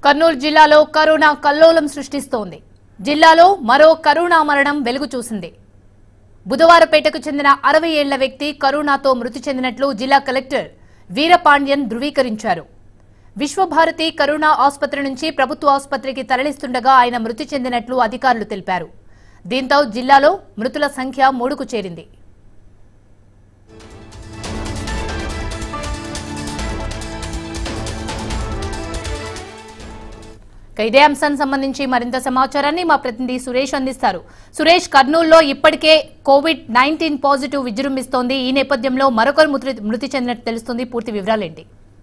కర్నూలు జిల్లాలో కరోనా కల్లోలం సృష్టిస్తోంది. జిల్లాలో మరో కరోనా మరణం వెలుగు చూసింది. బుధవారపేటకు చెందిన 60 ఏళ్ల వ్యక్తి కరోనాతో మృతి చెందినట్లు జిల్లా కలెక్టర్ వీరపాండ్యన్ ధృవీకరించారు. విశ్వభారతి కరోనా ఆసుపత్రి నుంచి ప్రభుత్వ ఆసుపత్రికి తరలిస్తుండగా ఆయన మృతి చెందినట్లు అధికారులు తెలిపారు. దీంతో జిల్లాలో మృతుల సంఖ్య 3కు చేరింది. ఇదే అంశానికి సంబంధించి మరింత సమాచారాన్ని మా ప్రతినిధి సురేష్ అందిస్తారు. సురేష్, కర్నూలులో ఇప్పటికే కోవిడ్-19 పాజిటివ్ విజృంభిస్తోంది. ఈ నేపథ్యంలో మరొకరు మృతి చెందినట్టు తెలుస్తుంది. పూర్తి వివరాలేంటి?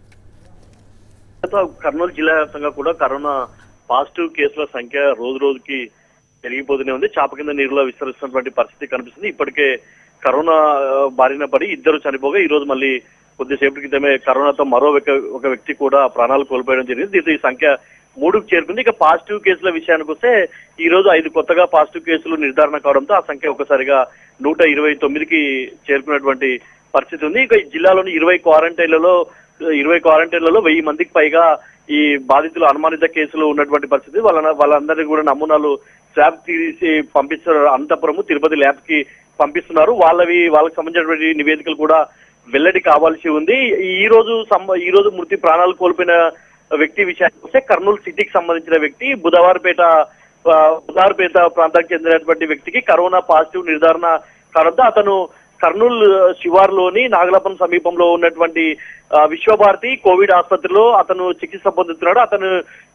కర్నూలు జిల్లా వ్యాప్తంగా కూడా కరోనా పాజిటివ్ కేసుల సంఖ్య రోజు రోజుకి పెరిగిపోతూనే ఉంది. చాప కింద నీరులో విస్తరిస్తున్నటువంటి పరిస్థితి కనిపిస్తుంది. ఇప్పటికే కరోనా బారిన పడి 2 చనిపోగా ఈ రోజు మళ్ళీ కొద్దిసేపటి క్రితమే కరోనాతో మరో ఒక వ్యక్తి కూడా ప్రాణాలు కోల్పోయడం జరిగింది. దీంతో ఈ సంఖ్య 3కు చేరుకుంది. ఇక పాజిటివ్ కేసుల విషయానికి వస్తే ఈ రోజు 5 కొత్తగా పాజిటివ్ కేసులు నిర్ధారణ కావడంతో ఆ సంఖ్య ఒకసారిగా 129కి చేరుకున్నటువంటి పరిస్థితి ఉంది. ఇక జిల్లాలోని 20 క్వారంటైన్లలో 1000 మందికి పైగా ఈ బాధితులు అనుమానిత కేసులు ఉన్నటువంటి పరిస్థితి. వాళ్ళందరినీ కూడా నమూనాలు స్వాబ్ తీసి పంపిస్తున్నారు. అనంతపురం, తిరుపతి ల్యాబ్ కి పంపిస్తున్నారు. వాళ్ళకి సంబంధించినటువంటి నివేదికలు కూడా వెల్లడి కావాల్సి ఉంది. ఈ రోజు మృతి ప్రాణాలు కోల్పోయిన వ్యక్తి విషయానికి వస్తే కర్నూలు సిటీకి సంబంధించిన వ్యక్తి బుధవారపేట ప్రాంతానికి చెందినటువంటి వ్యక్తికి కరోనా పాజిటివ్ నిర్ధారణ కావడంతో అతను కర్నూలు శివార్లోని నాగలాపురం సమీపంలో ఉన్నటువంటి విశ్వభారతి కోవిడ్ ఆసుపత్రిలో అతను చికిత్స పొందుతున్నాడు. అతను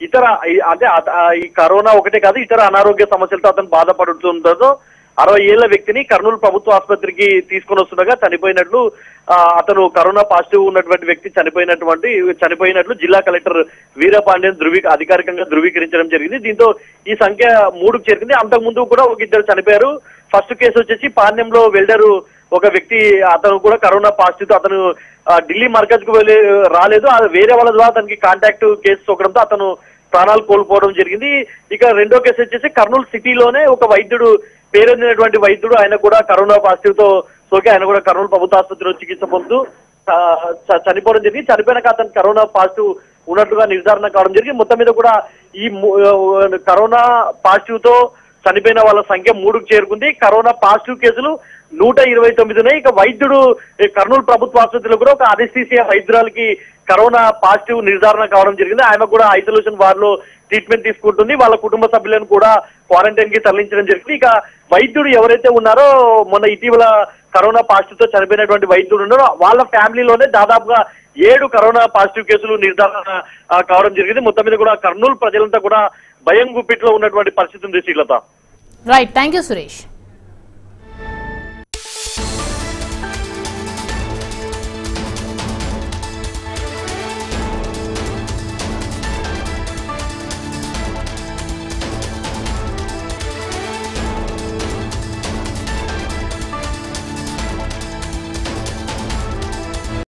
ఈ కరోనా ఒకటే కాదు, ఇతర అనారోగ్య సమస్యలతో అతను బాధపడుతుండటంతో 60 ఏళ్ల వ్యక్తిని కర్నూలు ప్రభుత్వ ఆసుపత్రికి తీసుకొని వస్తుండగా చనిపోయినట్లు అతను కరోనా పాజిటివ్ ఉన్నటువంటి వ్యక్తి చనిపోయినట్లు జిల్లా కలెక్టర్ వీరపాండ్యన్ అధికారికంగా ధృవీకరించడం జరిగింది. దీంతో ఈ సంఖ్య 3కు చేరుకుంది. అంతకుముందు కూడా ఒక 2 చనిపోయారు. ఫస్ట్ కేసు వచ్చేసి పాణ్యంలో వెల్డరు ఒక వ్యక్తి, అతను కూడా కరోనా పాజిటివ్. అతను ఢిల్లీ మర్కజ్ కు రాలేదు, వేరే వాళ్ళ ద్వారా అతనికి కాంటాక్ట్ కేసు సోకడంతో అతను ప్రాణాలు కోల్పోవడం జరిగింది. ఇక రెండో కేసు వచ్చేసి కర్నూలు సిటీలోనే ఒక వైద్యుడు, పేరొందినటువంటి వైద్యుడు, ఆయన కూడా కరోనా పాజిటివ్ తో సోకి ఆయన కూడా కర్నూలు ప్రభుత్వ ఆసుపత్రిలో చికిత్స పొందుతూ చనిపోవడం జరిగింది. చనిపోయినాక అతను కరోనా పాజిటివ్ ఉన్నట్లుగా నిర్ధారణ కావడం జరిగింది. మొత్తం మీద కూడా ఈ కరోనా పాజిటివ్ తో చనిపోయిన వాళ్ళ సంఖ్య 3కు చేరుకుంది. కరోనా పాజిటివ్ కేసులు 129 ఉన్నాయి. ఇక వైద్యుడు కర్నూలు ప్రభుత్వ ఆసుపత్రిలో కూడా ఒక అనెస్థీసియా వైద్యురాలకి కరోనా పాజిటివ్ నిర్ధారణ కావడం జరిగింది. ఆమె కూడా ఐసోలేషన్ వార్డ్ లో ట్రీట్మెంట్ తీసుకుంటుంది. వాళ్ళ కుటుంబ సభ్యులను కూడా క్వారంటైన్ కి తరలించడం జరిగింది. ఇక వైద్యుడు ఎవరైతే ఉన్నారో మొన్న ఇటీవల కరోనా పాజిటివ్ తో చనిపోయినటువంటి వైద్యుడు ఉన్నారో వాళ్ళ ఫ్యామిలీలోనే దాదాపుగా 7 కరోనా పాజిటివ్ కేసులు నిర్ధారణ కావడం జరిగింది. మొత్తం మీద కూడా కర్నూలు ప్రజలంతా కూడా భయం గుప్పిట్లో ఉన్నటువంటి పరిస్థితి ఉంది. Srilatha. Right, thank you Suresh.